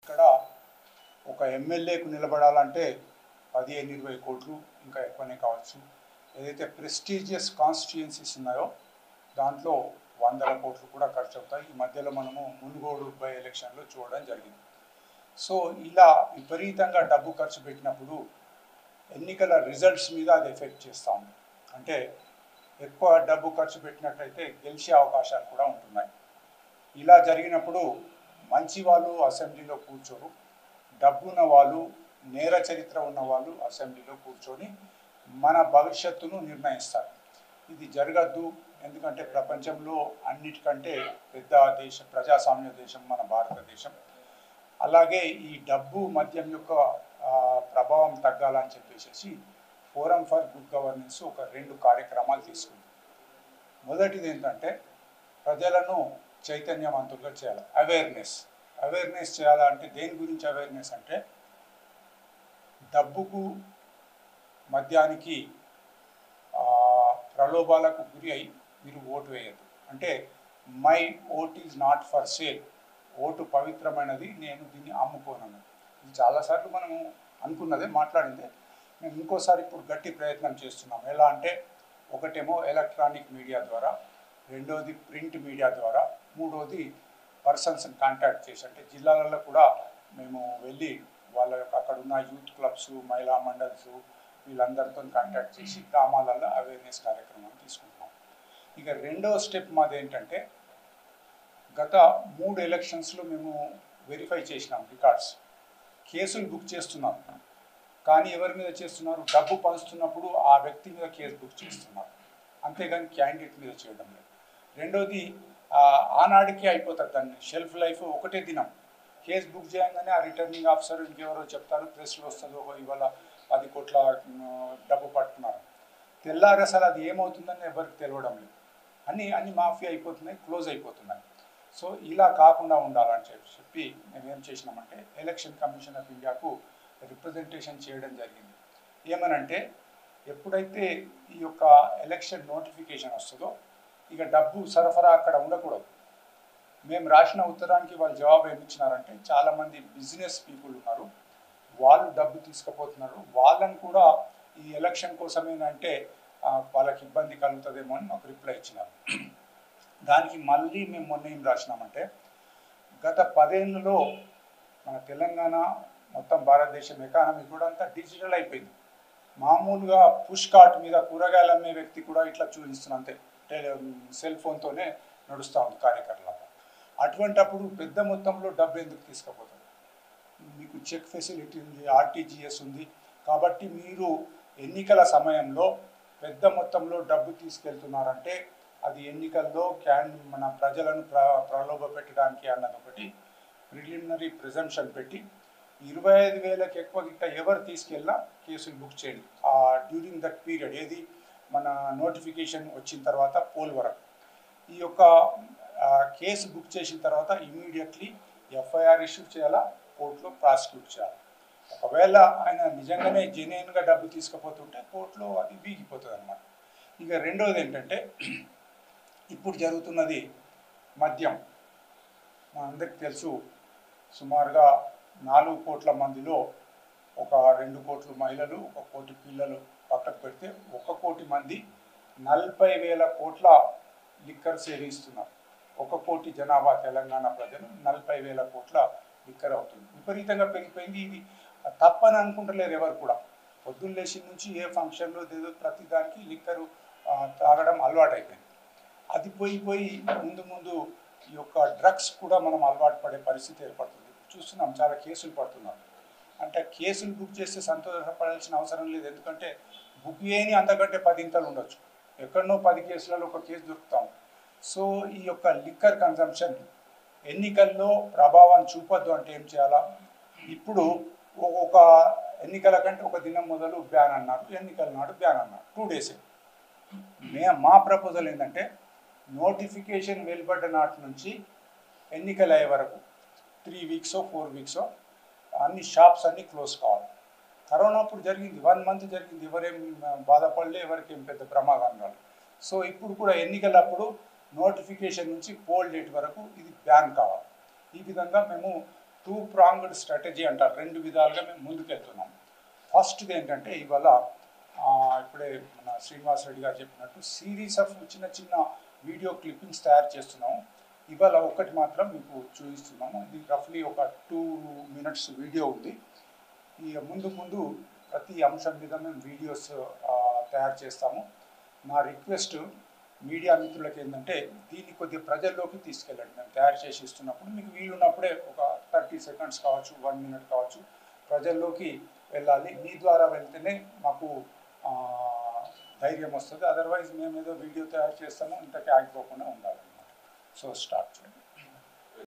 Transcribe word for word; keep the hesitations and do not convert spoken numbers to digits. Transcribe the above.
ఇక్కడ ఒక ఎమ్మెల్యేకు నిలబడాలంటే పదిహేను ఇరవై కోట్లు ఇంకా ఎక్కువనే కావచ్చు. ఏదైతే ప్రెస్టీజియస్ కాన్స్టిట్యుయెన్సీస్ ఉన్నాయో దాంట్లో వందల కోట్లు కూడా ఖర్చు అవుతాయి. ఈ మధ్యలో మనము మునుగోడు బై ఎలక్షన్లో చూడడం జరిగింది. సో ఇలా విపరీతంగా డబ్బు ఖర్చు పెట్టినప్పుడు ఎన్నికల రిజల్ట్స్ మీద అది ఎఫెక్ట్ చేస్తూ ఉంది. అంటే ఎక్కువ డబ్బు ఖర్చు పెట్టినట్లయితే గెలిచే అవకాశాలు కూడా ఉంటున్నాయి. ఇలా జరిగినప్పుడు మంచి వాళ్ళు అసెంబ్లీలో కూర్చోరు, డబ్బున్న వాళ్ళు, నేర చరిత్ర ఉన్న వాళ్ళు అసెంబ్లీలో కూర్చొని మన భవిష్యత్తును నిర్ణయిస్తారు. ఇది జరగద్దు. ఎందుకంటే ప్రపంచంలో అన్నిటికంటే పెద్ద దేశం, ప్రజాస్వామ్య దేశం మన భారతదేశం. అలాగే ఈ డబ్బు మద్యం యొక్క ప్రభావం తగ్గాలని చెప్పేసి ఫోరం ఫర్ గుడ్ గవర్నెన్స్ ఒక రెండు కార్యక్రమాలు తీసుకుంది. మొదటిది ఏంటంటే ప్రజలను చైతన్యవంతులుగా చేయాలి, అవేర్నెస్ అవేర్నెస్ చేయాలంటే దేని గురించి అవేర్నెస్ అంటే డబ్బుకు, మద్యానికి, ప్రలోభాలకు గురి అయి మీరు ఓటు వేయద్దు. అంటే my vote is not for sale, vote పవిత్రమైనది, నేను దీన్ని అమ్ముకోనను. ఇది చాలాసార్లు మనము అనుకున్నదే, మాట్లాడిందే. మేము ఇంకోసారి ఇప్పుడు గట్టి ప్రయత్నం చేస్తున్నాం. ఎలా అంటే ఒకటేమో ఎలక్ట్రానిక్ మీడియా ద్వారా, రెండోది ప్రింట్ మీడియా ద్వారా, మూడోది పర్సన్స్ని కాంటాక్ట్ చేసి, అంటే జిల్లాలలో కూడా మేము వెళ్ళి వాళ్ళ యొక్క అక్కడ ఉన్న యూత్ క్లబ్స్, మహిళా మండల్స్ వీళ్ళందరితో కాంటాక్ట్ చేసి గ్రామాలలో అవేర్నెస్ కార్యక్రమాన్ని తీసుకుంటున్నాం. ఇక రెండో స్టెప్ మాది ఏంటంటే గత మూడు ఎలక్షన్స్లో మేము వెరిఫై చేసినాం రికార్డ్స్. కేసులు బుక్ చేస్తున్నాం, కానీ ఎవరి మీద చేస్తున్నారు? డబ్బు పంచుతున్నప్పుడు ఆ వ్యక్తి మీద కేసు బుక్ చేస్తున్నారు, అంతేగాని క్యాండిడేట్ మీద చేయడం లేదు. రెండోది ఆనాడికి అయిపోతుంది, దాన్ని షెల్ఫ్ లైఫ్ ఒకటే దినం. కేసు బుక్ చేయగానే ఆ రిటర్నింగ్ ఆఫీసర్ ఇంకెవరో చెప్తారు, ప్రెస్లో వస్తుందో ఇవాళ పది కోట్ల డబ్బు పట్టుకున్నారు. తెల్లారి అసలు అది ఏమవుతుందని ఎవరికి తెలియడం లేదు. అన్నీ అన్ని మాఫియా అయిపోతున్నాయి, క్లోజ్ అయిపోతున్నాయి. సో ఇలా కాకుండా ఉండాలని చెప్పి చెప్పి మేము ఏం చేసినామంటే ఎలక్షన్ కమిషన్ ఆఫ్ ఇండియాకు రిప్రజెంటేషన్ చేయడం జరిగింది. ఏమనంటే ఎప్పుడైతే ఈ యొక్క ఎలక్షన్ నోటిఫికేషన్ వస్తుందో ఇక డబ్బు సరఫరా అక్కడ ఉండకూడదు. మేము రాసిన ఉత్తరానికి వాళ్ళు జవాబు ఏమి ఇచ్చినారంటే చాలామంది బిజినెస్ పీపుల్ ఉన్నారు, వాళ్ళు డబ్బు తీసుకుపోతున్నారు, వాళ్ళని కూడా ఈ ఎలక్షన్ కోసమేనంటే వాళ్ళకి ఇబ్బంది కలుగుతుందేమో అని మాకు రిప్లై ఇచ్చినారు. దానికి మళ్ళీ మేము మొన్న ఏం రాసినామంటే గత పదేళ్ళలో మన తెలంగాణ మొత్తం భారతదేశం ఎకానమీ కూడా అంతా డిజిటల్ అయిపోయింది. మామూలుగా పుష్ కార్ట్ మీద కూరగాయలు అమ్మే వ్యక్తి కూడా ఇట్లా చూపిస్తున్నా, అంతే సెల్ ఫోన్తోనే నడుస్తూ ఉంది కార్యకలాపం. అటువంటప్పుడు పెద్ద మొత్తంలో డబ్బు ఎందుకు తీసుకుపోతారు? మీకు చెక్ ఫెసిలిటీ ఉంది, ఆర్టీజీఎస్ ఉంది. కాబట్టి మీరు ఎన్నికల సమయంలో పెద్ద మొత్తంలో డబ్బు తీసుకెళ్తున్నారంటే అది ఎన్నికల్లో క్యాన్ మన ప్రజలను ప్ర ప్రలోభ పెట్టడానికి అన్నది ఒకటి ప్రిలిమినరీ ప్రిజంప్షన్ పెట్టి ఇరవై ఐదు వేలకు ఎక్కువ గిట్ట ఎవరు తీసుకెళ్ళినా కేసులు బుక్ చేయండి డ్యూరింగ్ దట్ పీరియడ్, ఏది మన నోటిఫికేషన్ వచ్చిన తర్వాత పోల్ వరకు. ఈ యొక్క కేసు బుక్ చేసిన తర్వాత ఇమీడియట్లీ ఎఫ్ఐఆర్ ఇష్యూ చేయాలా, కోర్టులో ప్రాసిక్యూట్ చేయాలి. ఒకవేళ ఆయన నిజంగానే జెన్యున్గా డబ్బు తీసుకుపోతుంటే కోర్టులో అది వీగిపోతుంది అన్నమాట. ఇక రెండవది ఏంటంటే ఇప్పుడు జరుగుతున్నది మద్యం. మనందరికీ తెలుసు, సుమారుగా నాలుగు కోట్ల మందిలో ఒక రెండు కోట్ల మహిళలు, ఒక కోటి పిల్లలు పక్కకు పెడితే ఒక కోటి మంది నలభై వేల కోట్ల లిక్కర్ సేవిస్తున్నారు. ఒక కోటి జనాభా తెలంగాణ ప్రజలు నలభై వేల కోట్ల లిక్కర్ అవుతుంది. విపరీతంగా పెరిగిపోయింది. ఇది తప్పని అనుకుంటలేరు ఎవరు కూడా. పొద్దున్న లేచి నుంచి ఏ ఫంక్షన్లో ఏదో ప్రతి దానికి లిక్కరు తాగడం అలవాటు అయిపోయింది. అది పోయి పోయి ముందు ముందు ఈ యొక్క డ్రగ్స్ కూడా మనం అలవాటు పడే పరిస్థితి ఏర్పడుతుంది. చూస్తున్నాం, చాలా కేసులు పడుతున్నారు. అంటే కేసులు బుక్ చేస్తే సంతోషపడాల్సిన అవసరం లేదు, ఎందుకంటే బుక్ చేయని అంతకంటే పదింతలు ఉండొచ్చు. ఎక్కడనో పది కేసులలో ఒక కేసు దొరుకుతాం. సో ఈ యొక్క లిక్కర్ కన్జంప్షన్ ఎన్నికల్లో ప్రభావం చూపొద్దు అంటే ఏం చేయాలా? ఇప్పుడు ఒక ఎన్నికల కంటే ఒక దినం మొదలు బ్యాన్ అన్నారు, ఎన్నికల నాడు బ్యాన్ అన్నారు, టూ డేసే. మే మా ప్రపోజల్ ఏంటంటే నోటిఫికేషన్ వెలువడ్డ నాటి నుంచి ఎన్నికలు అయ్యే వరకు త్రీ వీక్సో ఫోర్ వీక్సో అన్ని షాప్స్ అన్నీ క్లోజ్ కావాలి. కరోనా అప్పుడు జరిగింది, వన్ మంత్ జరిగింది, ఎవరేం బాధపడలే, ఎవరికేం పెద్ద ప్రమాదం కాదు. సో ఇప్పుడు కూడా ఎన్నికలప్పుడు నోటిఫికేషన్ నుంచి పోల్ డేట్ వరకు ఇది బ్యాన్ కావాలి. ఈ విధంగా మేము టూ ప్రాంగ్డ్ స్ట్రాటజీ అంటారు. రెండు విధాలుగా మేము ముందుకెళ్తున్నాం. ఫస్ట్ది ఏంటంటే ఇవాళ ఇప్పుడే మన శ్రీనివాస్ రెడ్డి గారు చెప్పినట్టు సిరీస్ ఆఫ్ చిన్న చిన్న వీడియో క్లిప్పింగ్స్ తయారు చేస్తున్నాము. ఇవాళ ఒకటి మాత్రం మీకు చూపిస్తున్నాము. ఇది రఫ్లీ ఒక టూ మినిట్స్ వీడియో ఉంది. ఈ ముందు ముందు ప్రతి అంశం మీద మేము వీడియోస్ తయారు చేస్తాము. నా రిక్వెస్ట్ మీడియా మిత్రులకి ఏంటంటే దీన్ని కొద్దిగా ప్రజల్లోకి తీసుకెళ్ళండి. మేము తయారు చేసి ఇస్తున్నప్పుడు మీకు వీలున్నప్పుడే ఒక థర్టీ సెకండ్స్ కావచ్చు, వన్ మినిట్ కావచ్చు, ప్రజల్లోకి వెళ్ళాలి. మీ ద్వారా వెళ్తేనే మాకు ధైర్యం వస్తుంది. అదర్వైజ్ మేము ఏదో వీడియో తయారు చేస్తాము, ఇంతకీ ఆగిపోకుండా ఉండాలన్నమాట. సో స్టార్ట్ చేయండి.